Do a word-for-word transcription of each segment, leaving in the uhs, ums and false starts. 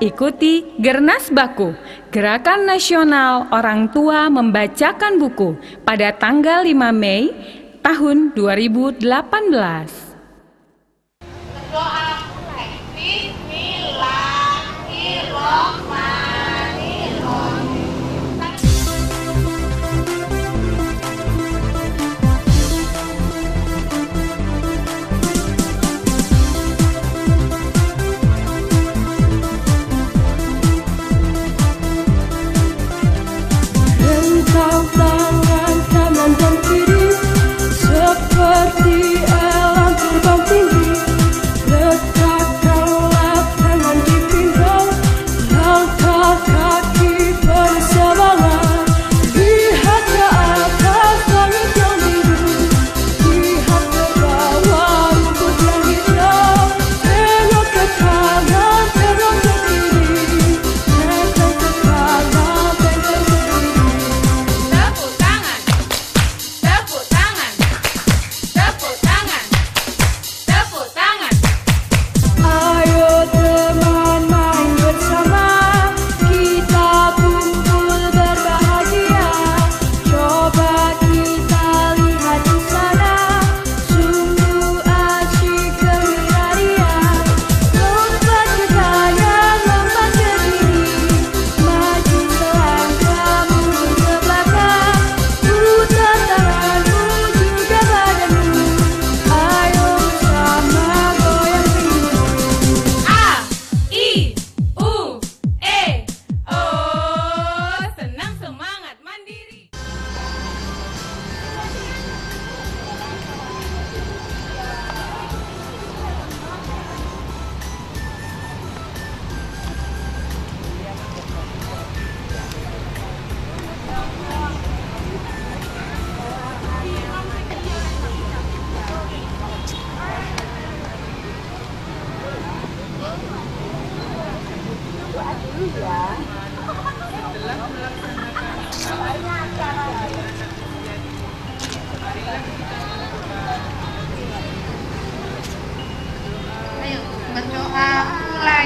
ikuti Gernas Baku, Gerakan Nasional Orang Tua Membacakan Buku pada tanggal lima Mei tahun dua ribu delapan belas. Doa mulai. Bismillahirrahmanirrahim. Rentang tangan kanan dan kiri seperti elang terbang tinggi. Letakkanlah tangan di pinggang, langkah kaki berseberangan. Lihat ke atas langit yang biru, lihat ke bawah rumput yang hijau. Tengok ke kanan, tengok ke kiri, tengok ke kanan, tengok ke kiri. Tepuk tangan, tepuk tangan, tepuk tangan, tepuk tangan. Ayo teman main bersama, kita kumpul berbahagia. Coba kita lihat di sana, sungguh asyik gembira dia. Lompat ke kanan, lompat ke kiri, maju selangkah, mundur ke belakang. Putar tanganmu juga badanmu, ayo bersama goyang pinggul. A, I, U, E, O. Senang, semangat, mandiri. Ayo berdoa mulai.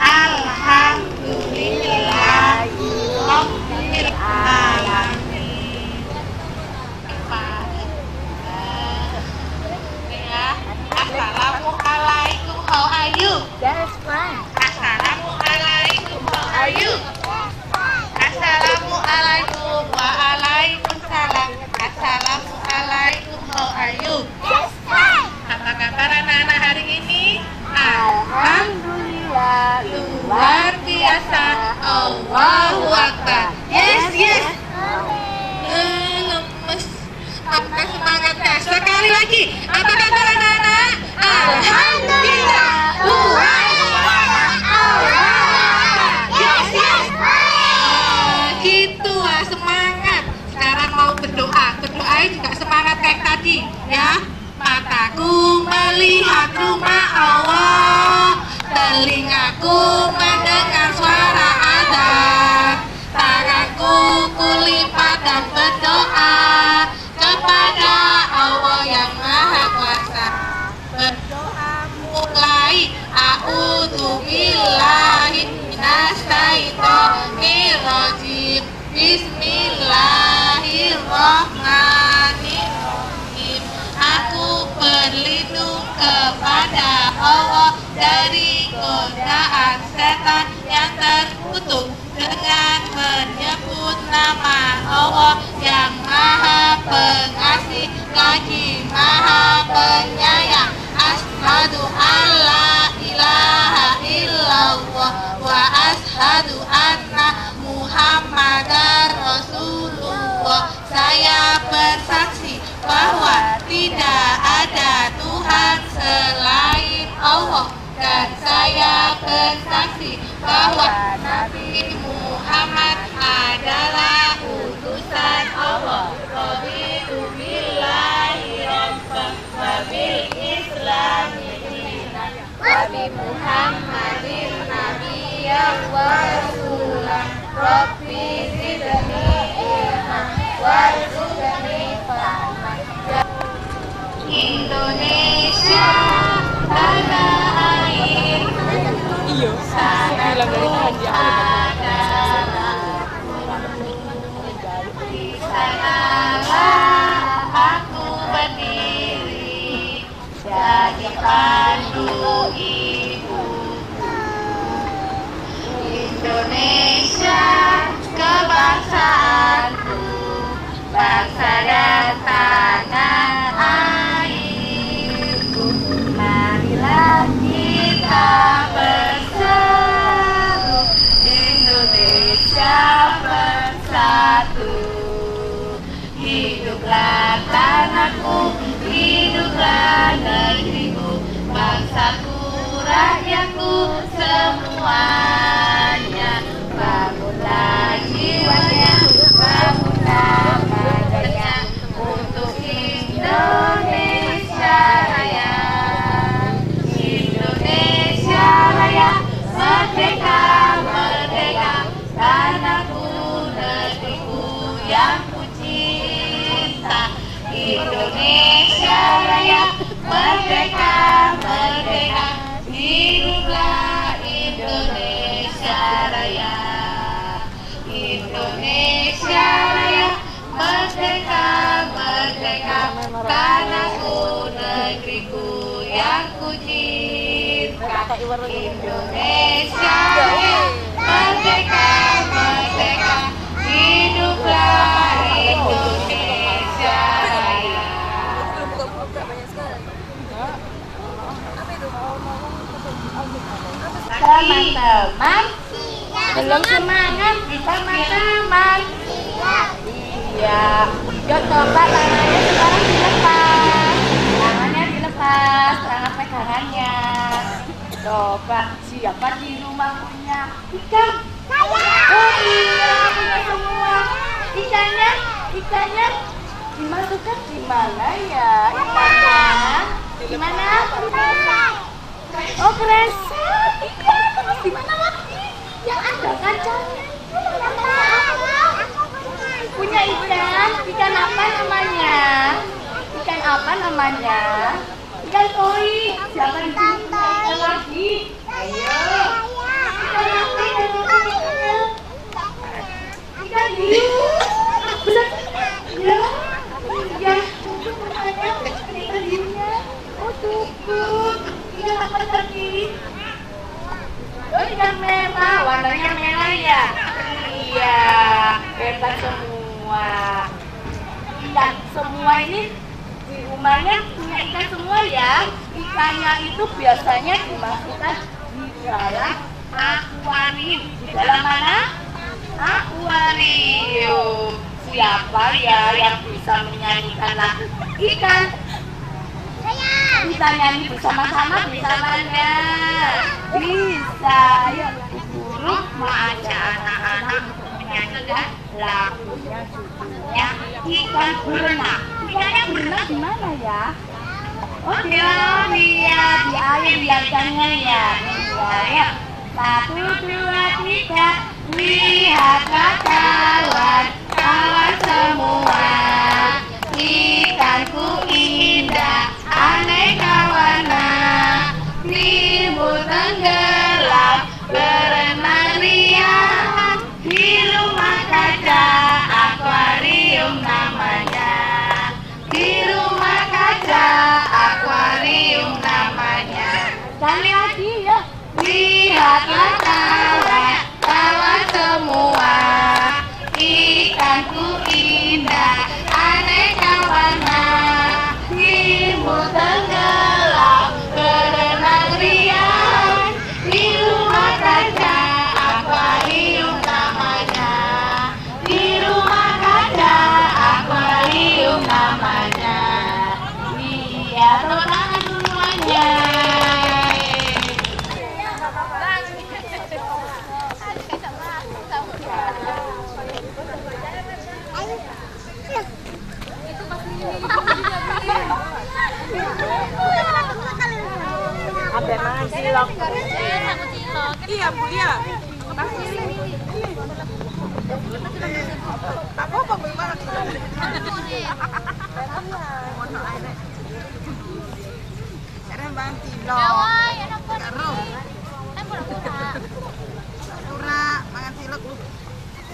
Alhamdulillahirabbil alamin. Ya, assalamualaikum, how are you? That's fine. Assalamualaikum, how are you? Assalamualaikum, waalaikumsalam. Assalamualaikum, how are you? That's fine. Apa kabar anak-anak hari ini? Alhamdulillah. Luar biasa. Allahu Akbar. Yes, yes. Eh, lemes. Apa semangatnya? Sekali lagi. Apa kabar anak-anak? Alhamdulillah. Luar biasa. Allah. Yes, yes. Ah, gitu ah, semangat. Sekarang mau berdoa. Berdoa juga semangat kayak tadi, ya. Mataku melihat rumah Allah, telingaku mendengar suara azan, tanganku kulipat dan berdoa kepada Allah yang Maha Kuasa. Berdoa mulai. A'udzubillahi minasyaitonirrajim. Bismillahirrahmanirrahim. Aku berlindung kepada Allah dari godaan setan yang terkutuk dengan menyebut nama Allah yang Maha Pengasih lagi Maha Penyayang. Asyhadu alla ilaha illallah wa asyhadu anna Muhammadar Rasulullah. Saya bersaksi bahwa tidak ada Tuhan selain Allah, dan saya bersaksi bahwa Nabi Muhammad adalah utusan Allah. Raditu billahi rabban wa bil islami dinan wa bi Muhammadin nabiyyan wa rasulan. Rabbi zidni ilman warzuqni fahman. Indonesia tanah air. Iya, bilang dari tadi. Di sanalah aku berdiri, jadi pandu hidupku. Indonesia kebangsaanku, bangsa dan tanah airku. Marilah kita bersatu, Indonesia bersatu. Hiduplah tanahku, hiduplah negeriku, bangsaku, rakyatku semuanya. Bangunlah jiwanya, bangunlah badannya untuk Indonesia Raya. Indonesia Raya, merdeka, merdeka, tanahku, negeriku yang ku cinta. Indonesia Raya, merdeka, merdeka, hiduplah Indonesia Raya. Indonesia Raya, merdeka, merdeka, tanahku, negeriku yang ku cinta. Indonesia Raya, merdeka, merdeka, hiduplah Indonesia Raya. Teman-teman, belum semangat kita teman-teman. Iya, yuk coba tangannya sekarang dilepas. Tangannya dilepas, tangan pegangannya. Coba, siapa di rumah punya ikan? Saya. Oh iya, punya semua. Ikannya, ikannya dimasukkan di mana ya? Ikannya di mana? Oh, kresek. Iya, terus di mana lagi? Yang ada kacangnya. Punya ikan, ikan apa namanya? Ikan apa namanya? Ikan koi. Siapa di sini punya ikan lagi? Ayo. Ikan apa namanya? Ikan hiu. Benar? Ya. Ya. Ikan hiunya. Oh, cukup. Ikan apa lagi? Oh, ikan merah. Warnanya merah ya? Iya. Hebat semua. Ikan semua ini di rumahnya punya ikan semua ya. Ikannya itu biasanya dimasukkan di dalam akuarium. Di dalam mana? Akuarium. Siapa ya yang bisa menyanyikan lagu ikan? Saya. Bisa nyanyi bersama-sama bisa mana? Bisa. Ayo, guru mau ajak anak-anak menyanyikan lagunya judulnya ikan berenang. Ikannya berenang di mana ya? Oh dia, dia di air di ikannya ya. Ya, satu dua tiga, lihatlah kawan, kawan semua. Ikanku indah, aneka warna, timur tenggelam, berenang riang di rumah kaca, akuarium namanya. Di rumah kaca, akuarium namanya. Sekali lagi ya. Lihatlah kawan, kawan semua. Ikanku indah, aneka warna, timur tenggelam, berenang riang di rumah kaca, akuarium namanya. Di rumah kaca, akuarium namanya. Iya, tepuk tangan semuanya. Ada mana cilok? Iya, Bu Lia. Apa apa memang? Sekarang bang cilok. Ura.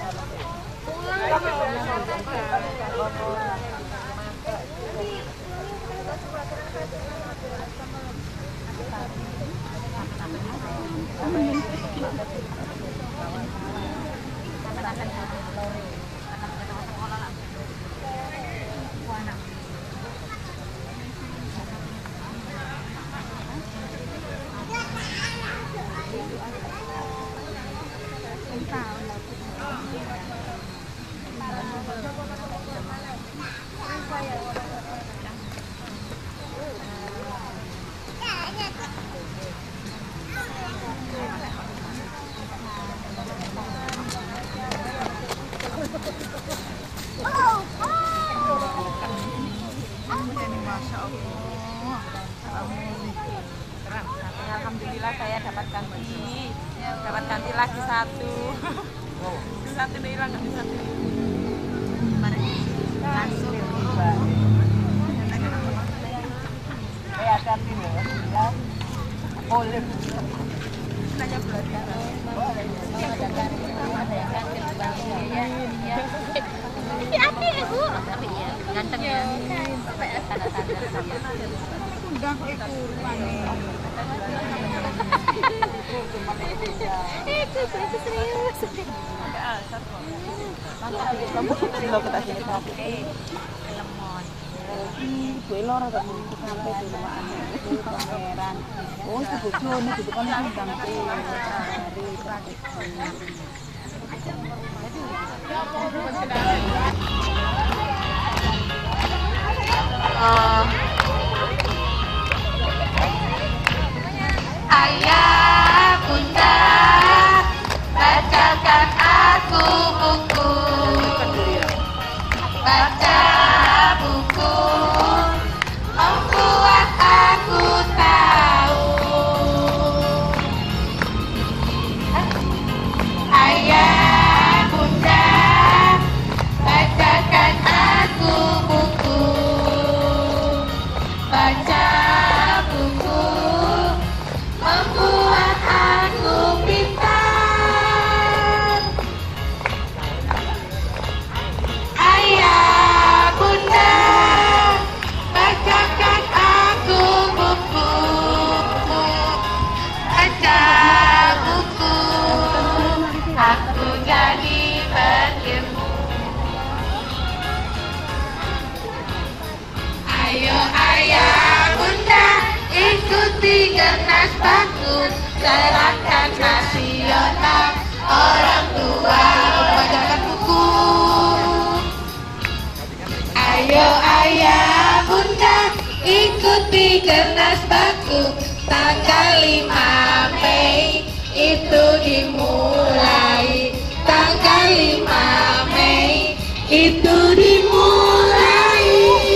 Alhamdulillah saya dapat ganti, dapat ganti lagi satu. Satu udah hilang, ganti satu. Langsung. Saya ganti ya. Boleh. Nanya belajar. Ada ganti, ada yang ganti ya. Hati-hati Ibu. Tapi ya, ganteng ya. Sampai tanda-tanda ya. Undang ke kurban. Eh, itu itu serius. Kamu lo kita sini pakai lemon. Ibu lor atau ibu sampai di rumah itu pangeran. Oh, itu bojone itu kan undang ke dari praktek. Ayah, bunda, bacakan aku buku. Baca buku membuat aku tahu. Ayah, bunda, bacakan aku buku. Baca buku membuat aku pintar. Ayah, bunda, bacakan aku buku. Baca buku, aku jadi berilmu. Ayo ayah, bunda, ikuti Gernas Baku, gerakan nasional orang tua membacakan buku. Ayo ayah, bunda, ikuti Gernas Baku, tanggal lima Mei itu dimulai. Tanggal lima Mei itu dimulai.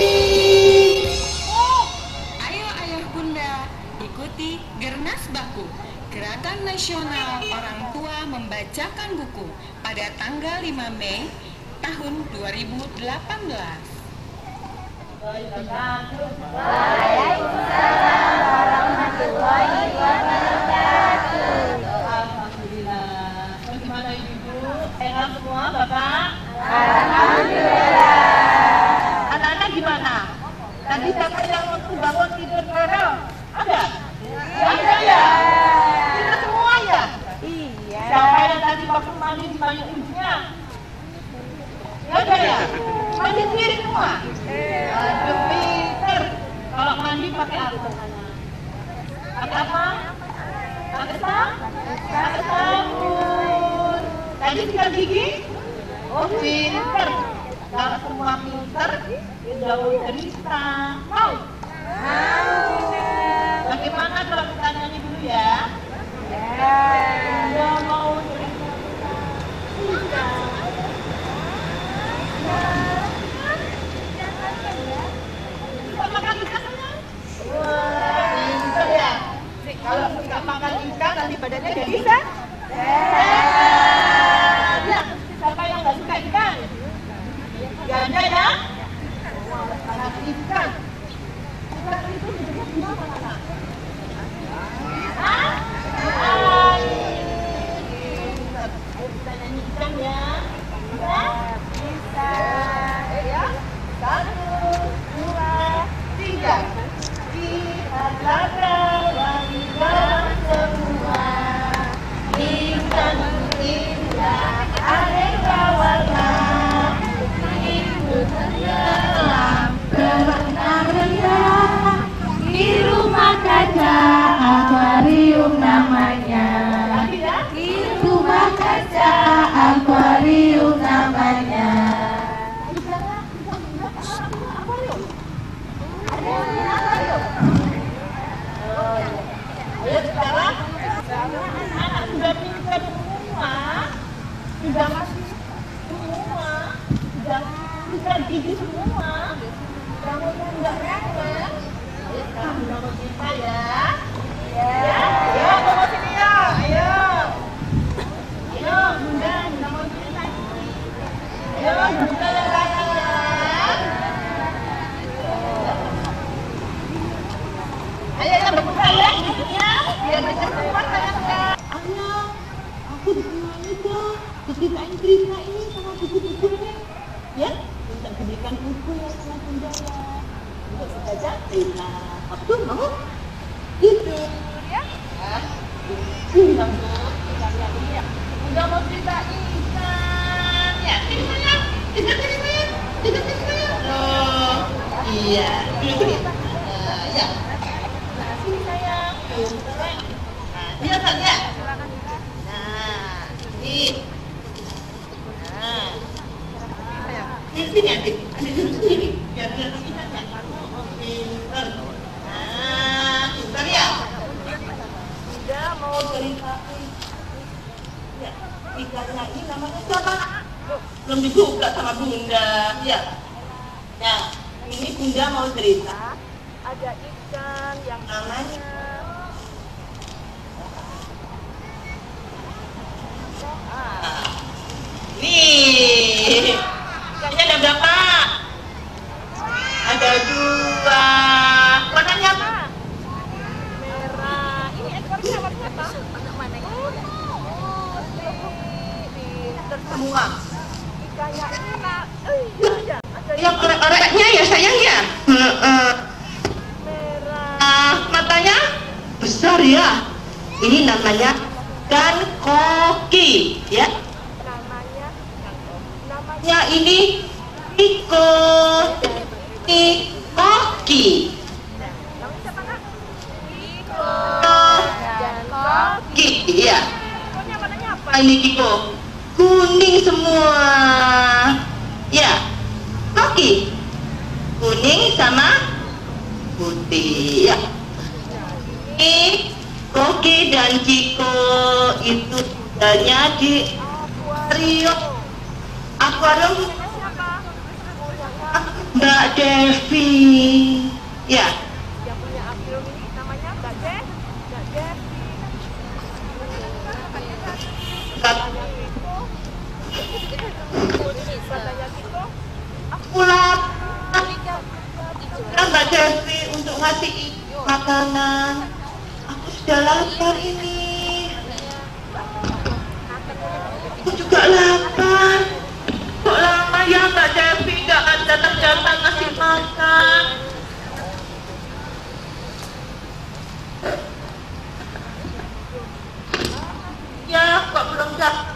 Ayo ayah bunda, ikuti Gernas Baku, Gerakan Nasional Orang Tua Membacakan Buku pada tanggal lima Mei tahun dua ribu delapan belas. Alhamdulillah. Bagaimana ibu? Sehat semua bapak? Alhamdulillah. Anak-anak gimana? Tadi siapa yang waktu bangun tidur bareng? Ada? Ada ya? Kita semua ya? Iya. Siapa yang tadi waktu mandi di payung ibunya? Ada ya? Mandi sendiri semua? Aduh pinter. Kalau mandi pakai apa? Pakai apa? Pakai sabun? Pakai sabun. Tadi sikat gigi? Oh pinter. Kalau semua pinter, jauh cerita. Mau? Mau. Bagaimana kalau kita nyanyi dulu ya? Ya. Ya mau cerita. Bisa makan ikan? Wah, pinter ya. Kalau nggak makan ikan, nanti badannya jadi bisa. Ya. Siapa yang nggak suka ikan? Gak ada ya? Makan ikan. Ikan itu disebut gimana? Hah? Bisa gigi semua. Rambutnya enggak rambut. Kamu rambut kita ya. Ya. Ayo, tunggu sini ya. Ayo. Ayo, Bunda, rambut kita. Ayo, buka yang lain ya. Ayo, kita buka ya giginya. Biar bisa keluar sayangnya. Ayo, aku dikenalin dong. Ceritain cerita ini sama buku-buku ini. Ya, minta berikan buku ya sama Bunda ya. Untuk baca cerita. Abdul mau? Gitu. Ya? Hah? Bunda mau cerita ini ya. Bunda mau cerita ikan. Ya, sini sayang. Ikan sini sayang. Ikan sini sayang. Oh, iya. Dulu sini. Uh, ya. Nah, sini sayang. Nah, dia saja. Nah, ini. Nah. Di sini adik, adik duduk sini, biar biar kita ya. Pinter. Nah, pinter ya. Bunda mau cerita. Ya, ikannya ini namanya siapa? Belum dibuka sama Bunda. Ya. Ya, ini Bunda mau cerita. Ada ikan yang namanya. Ah. Nih. Ikannya ada berapa? Ada dua. Warnanya apa? Merah. Ini ekornya warna apa? Anak mana ini? Oh, pinter semua. Ikannya ini nak. Eh, iya, ada yang orek-oreknya ya sayang ya? Merah. Uh, matanya besar ya. Ini namanya ikan koki, ya. Ya ini Iko, ini koki. Koki, ya. Ini Iko, kuning semua. Ya, koki, kuning sama putih. Ya. Ini koki dan Ciko itu adanya di akuarium. Akuarium Mbak Devi, ya. Yang punya akuarium ini namanya Mbak Devi. Mbak Devi. Katanya gitu. Katanya gitu. Aku lapar. Mbak Devi untuk ngasih makanan. Aku sudah lapar ini. Aku juga lapar. Kok lama ya Mbak Devi nggak datang-datang ngasih makan? Ya, kok belum datang?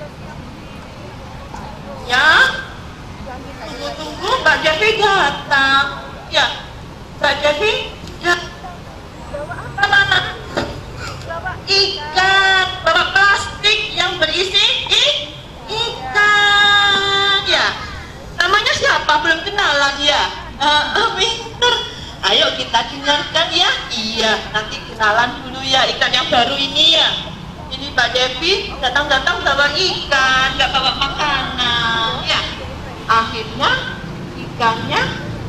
Ya, tunggu-tunggu Mbak Devi datang. Ya, Mbak Devi datang. Mana? Ikan, bawa plastik yang berisi ikan. Ya, namanya siapa? Belum kenalan ya? Uh, Mister, ayo kita dengarkan ya. Iya, nanti kenalan dulu ya ikan yang baru ini ya. Ini Mbak Devi datang-datang bawa ikan, nggak bawa makanan. Ya, akhirnya ikannya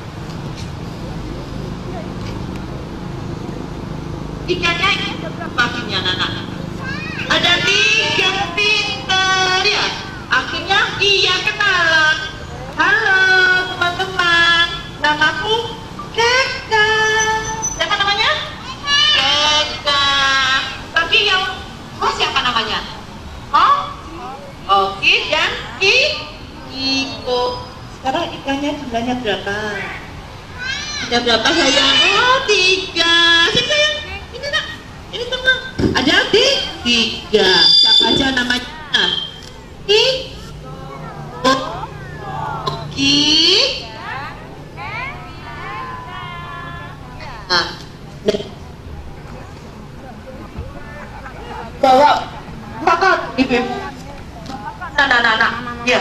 ikannya ini ada berapa akhirnya anak-anak? Ada tiga, pinter ya. Akhirnya iya kenalan. Halo teman-teman, namaku Keka. Siapa namanya? Keka. Bagi yang oh siapa namanya? Oh, Oki dan I Iko. Sekarang ikannya jumlahnya berapa? Ada berapa sayang? Oh tiga. Siapa sayang? Ini nak, ini teman. Ada tiga. Siapa aja namanya? I Oki. Nah, bawa makan ibu-ibu. Nah, nah, nah, nah. Ya.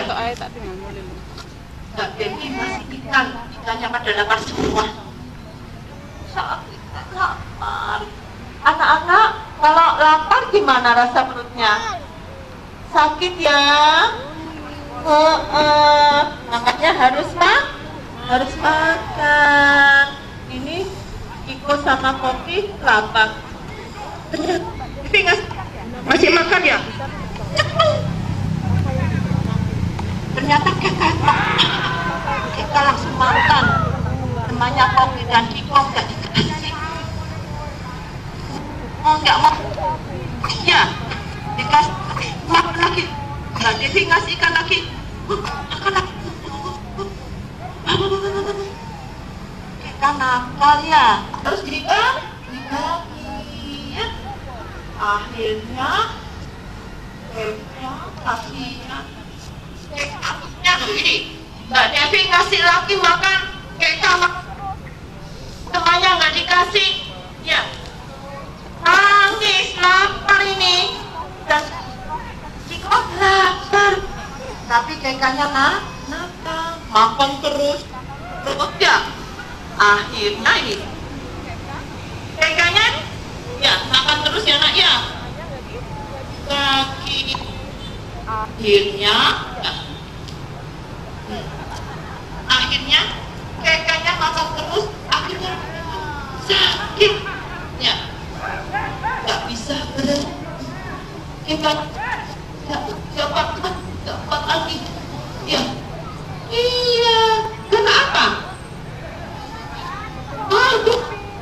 Mbak Devi masih ikan, ikannya pada lapar semua. Saat ikan lapar. Anak-anak, kalau lapar gimana rasa perutnya? Sakit ya? Uh, uh. semangatnya harus mak harus makan. Ini Iko sama Kopi lapar. Ternyata masih makan ya? Ternyata Keka Keka langsung makan. Temannya Kopi dan Iko nggak dikasih. Oh nggak mau. Ya dikasih makan lagi. Nggak dikasih ikan lagi. Makan lagi. Keka nakal ya. Terus dibagi dibagi ya. Akhirnya Keka kasihnya Kekanya begini. Mbak Devi ngasih lagi makan, Keka temannya nggak dikasih. Ya nangis lapar ini. Dan Ciko lapar. Tapi Kekanya nak nakal makan terus terus ya. Akhirnya ini Kekanya ya makan terus ya nak ya. Kaki akhirnya ya. Hmm. Akhirnya Kekanya makan terus, akhirnya sakit ya, nggak bisa berhenti. Kekanya nggak dapat dapat lagi ya. Iya, kenapa? Aduh,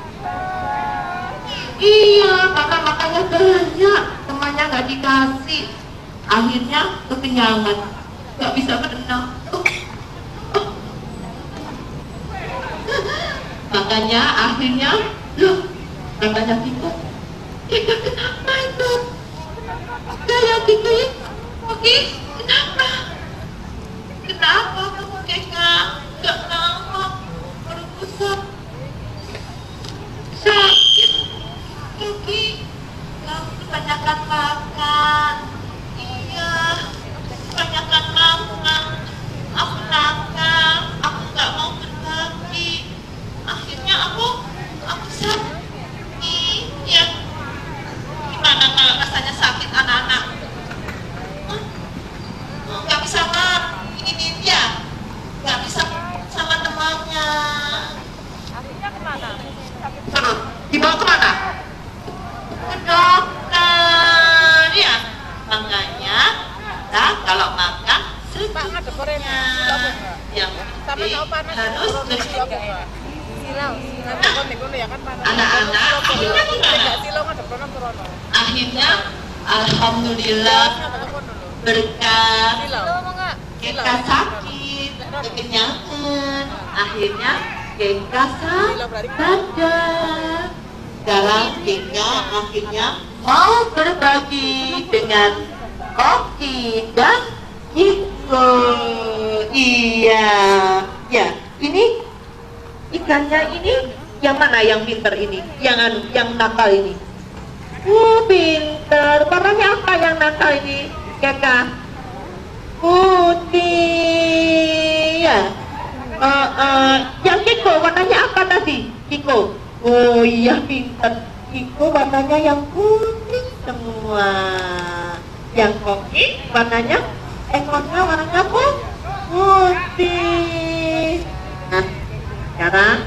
iya, kakak makannya banyak, temannya nggak dikasih. Akhirnya kekenyangan, nggak bisa berenang. Makanya akhirnya, loh, katanya Kiko, Kika kenapa itu? Kayak Kiko, Oke, kenapa? Kenapa kamu Kika? Nggak kenapa, perut besar, sakit, Kiki, kamu kebanyakan makan. Iya, kebanyakan makan. Aku nakal, aku nggak mau berbagi. Akhirnya aku, aku sakit. Ya, gimana kalau rasanya sakit anak-anak? Huh? Nggak bisa ini dia, nggak bisa sama temannya. Akhirnya kemana? Terus dibawa kemana? Ke dokter ya. Makanya kita kalau makan secukupnya, yang penting harus lebih. Anak-anak akhirnya gimana? Akhirnya alhamdulillah berkat Keka sakit kekenyangan, akhirnya Keka sadar. Sekarang Keka akhirnya mau berbagi dengan Koki dan Iko. Iya, ya. Ini ikannya ini yang mana yang pinter ini? Yang yang nakal ini? Oh, pinter. Warnanya apa yang nakal ini? Keka putih. Ya. Uh, uh, yang Kiko warnanya apa tadi? Kiko. Oh iya pinter. Kiko warnanya yang putih semua. Yang Koki warnanya ekornya warnanya apa? Putih. Nah, sekarang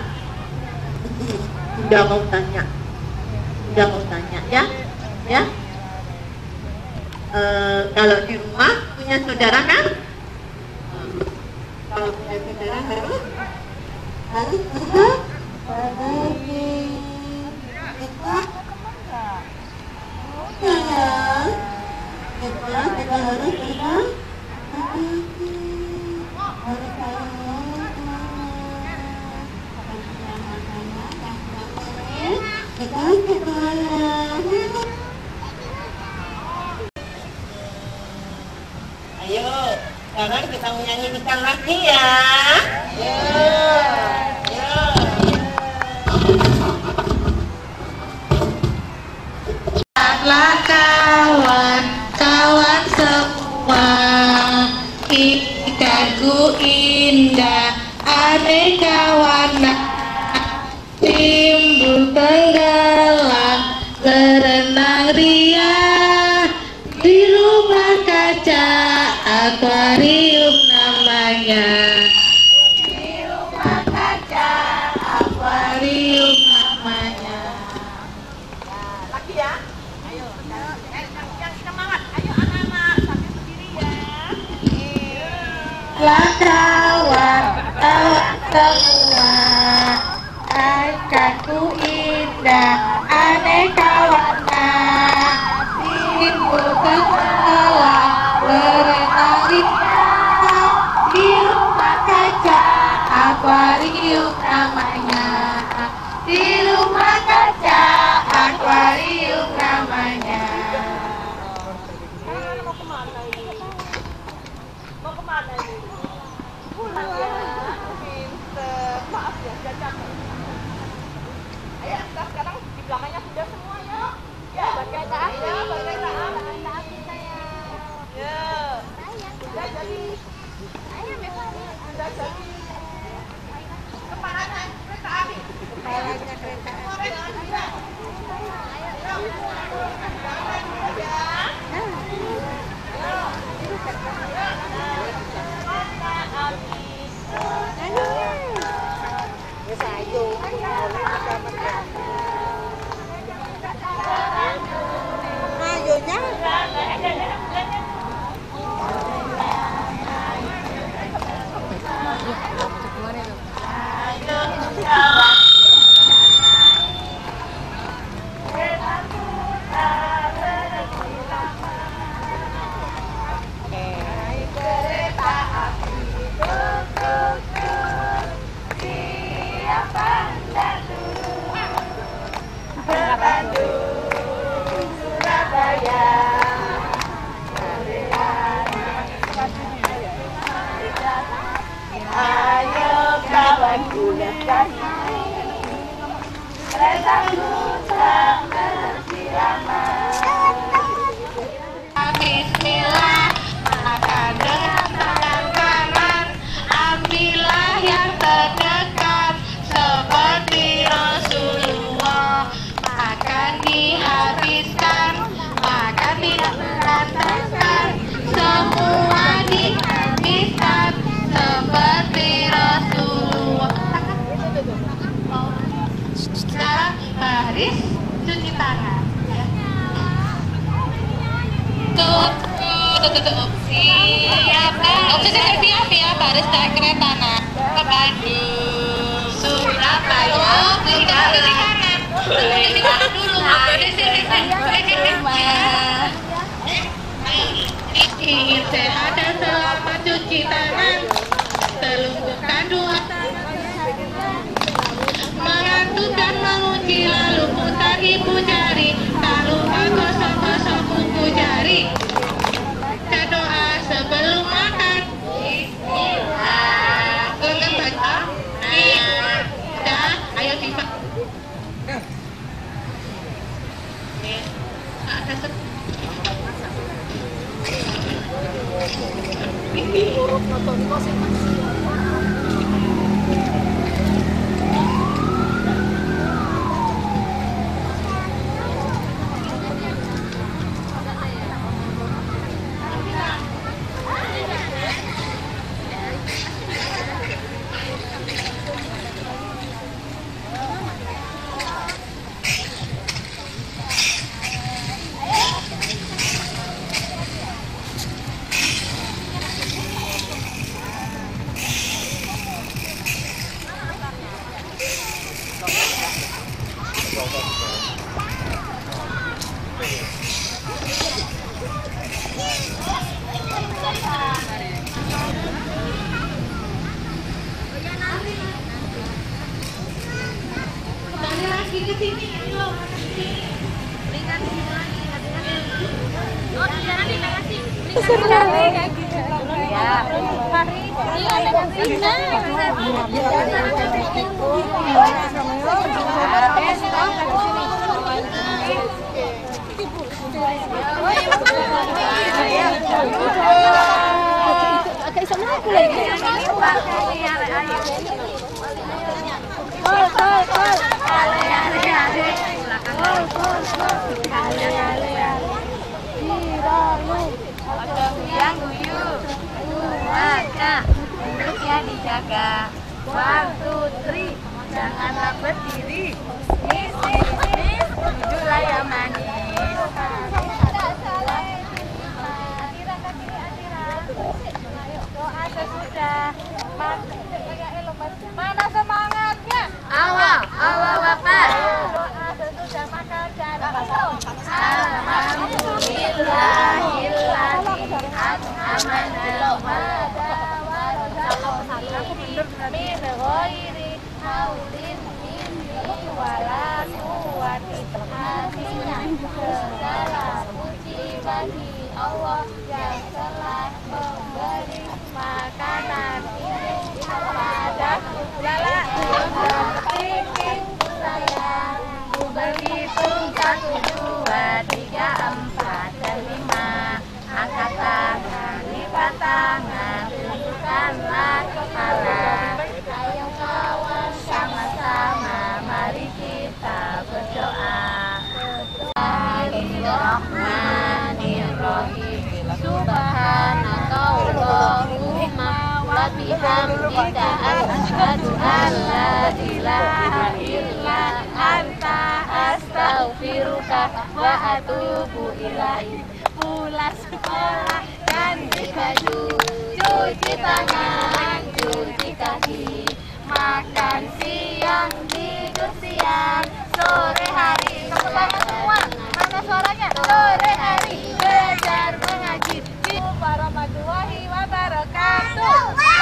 udah mau tanya, udah mau tanya ya, ya. E, kalau di rumah punya saudara kan? Kalau punya saudara harus harus berbagi. Kita, ya, kita kita harus berbagi. Ayo, sekarang kita menyanyikan lagi ya. Ayo, ayo. Lah kawan, kawan semua, ikanku indah, aneka warna, timbul tenggelam, berenang ria, di rumah kaca, akuarium namanya. Aquarium namanya. Lagi ya. Ayo. Yang semangat. Ayo anak-anak sambil berdiri ya. Lah kawan, kawan semua, ikanku indah, aneka warna, timbul kepala, berenang indah, di rumah kaca, akuarium namanya, di rumah kaca, akuarium namanya. Mau kemana ini? Mau kemana ini? Pulang ya. Pinter. Maaf ya, jajan. Ayo kita sekarang di belakangnya sudah semua ya. Ya, berkaitan. Ya, berkaitan. Ya. Sudah jadi. Sudah jadi. Kepalanya kereta api. Kepalanya kereta api. Bismillah, makan dengan tangan kanan, ambillah yang terdekat, seperti Rasulullah. Makan dihabiskan, makan tidak berantakan, semua dihabiskan, seperti Rasulullah. Sekarang baris cuci tangan. Tuh, tuh, tuh, tuh, siap kan? Oke, siap ya, baris naik kereta nak ke Bandung, Surabaya, kita cuci kanan, cuci kanan dulu, baris sini, ingin sehat dan selamat cuci tangan, telungkup dua mengantuk dan mengunci, lalu putar ibu jari, tak lupa gosok-gosok kuku jari. Kita doa sebelum makan. Bismillah. Lengkap baca. Nah, dah, ayo tiba. Ada set. Kembali lagi ke sini, ayo. Berikan lagi, oh, sekarang kita kasih. Berikan kayak gitu. Ya. Hari ini ada Sina. Agak sama aku lagi. Kol, kol, kol. Ale, ale, ale. Kol, kol, kol. Ale, ale, ale. Dirayu. Ada yang guyu. Baca. Bentuknya dijaga. One, two, three. janganlah berdiri. Nis, nis, nis, duduklah yang manis. Doa sesudah. Mana semangatnya? Awal, awal wakar. Doa sesudah makan dan alhamdulillahilladzi at'amana min ghairi haulin minni wala quwwati. Segala puji bagi Allah yang telah memberi makanan ini kepadaku. Lala bimbing sayang, ku berhitung satu dua tiga empat dan lima. Angkat tangan, lipat tangan, tundukkanlah kepala. Ayo kawan, sama-sama mari kita berdoa. Bismillahirrahmanirrahim. Subhanakallahumma wa bihamdika asyhadu an la ilaha illa anta astaghfiruka wa atubu ilaik. Pulang sekolah ganti baju, cuci tangan, cuci kaki, makan siang, tidur siang, sore hari semangat semua. Mana suaranya? Sore hari belajar mengaji. Warahmatullahi wabarakatuh.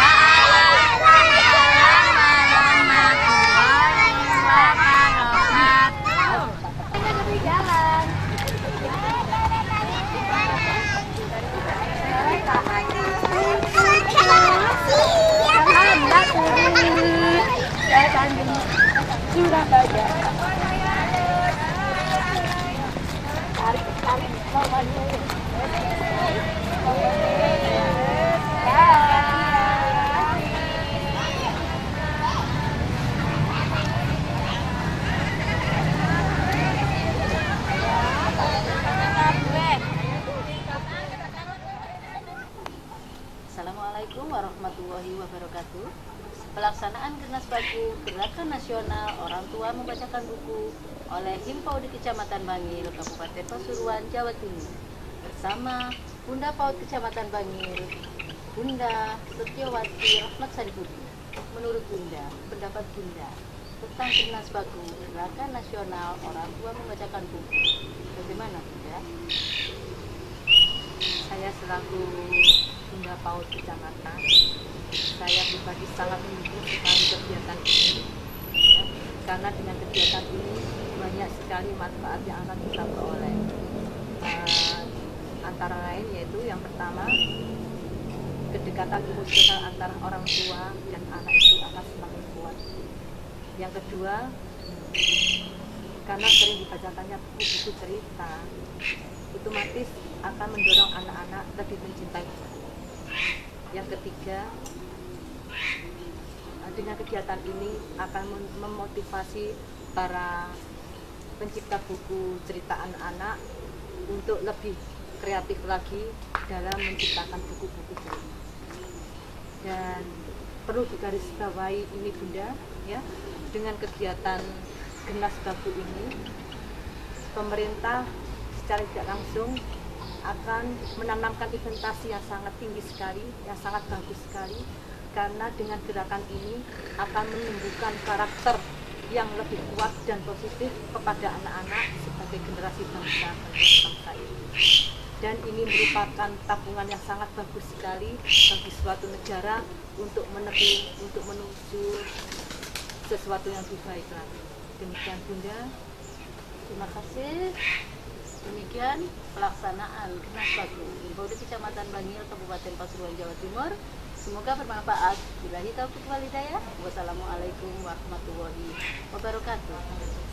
Surabaya. Tarik, tarik, Assalamualaikum warahmatullahi wabarakatuh. Pelaksanaan Gernas Baku Gerakan Nasional Orang Tua Membacakan Buku oleh Himpau di Kecamatan Bangil, Kabupaten Pasuruan, Jawa Timur, bersama Bunda PAUD Kecamatan Bangil, Bunda Setiawati Rahmat Saripudi. Menurut Bunda, pendapat Bunda tentang Gernas Baku Gerakan Nasional Orang Tua Membacakan Buku, bagaimana Bunda? Saya selaku Bunda PAUD Kecamatan, saya pribadi sangat mendukung sekali kegiatan ini, ya, karena dengan kegiatan ini banyak sekali manfaat yang akan kita peroleh. Uh, antara lain yaitu yang pertama, kedekatan emosional antara orang tua dan anak itu akan semakin kuat. Yang kedua, karena sering dibacakannya buku-buku cerita, otomatis akan mendorong anak-anak lebih mencintai buku. Yang ketiga, dengan kegiatan ini akan memotivasi para pencipta buku cerita anak-anak untuk lebih kreatif lagi dalam menciptakan buku-buku cerita. Dan perlu digarisbawahi ini Bunda, ya, dengan kegiatan Gernas Baku ini, pemerintah secara tidak langsung akan menanamkan investasi yang sangat tinggi sekali, yang sangat bagus sekali, karena dengan gerakan ini akan menumbuhkan karakter yang lebih kuat dan positif kepada anak-anak sebagai generasi bangsa bangsa ini. Dan ini merupakan tabungan yang sangat bagus sekali bagi suatu negara untuk menepi, untuk menuju sesuatu yang lebih baik lagi. Demikian Bunda, terima kasih. Demikian pelaksanaan Gernas Baku Himpau di Kecamatan Bangil, Kabupaten Pasuruan, Jawa Timur. Semoga bermanfaat. Billahi taufiq wal hidayah. Wassalamualaikum warahmatullahi wabarakatuh.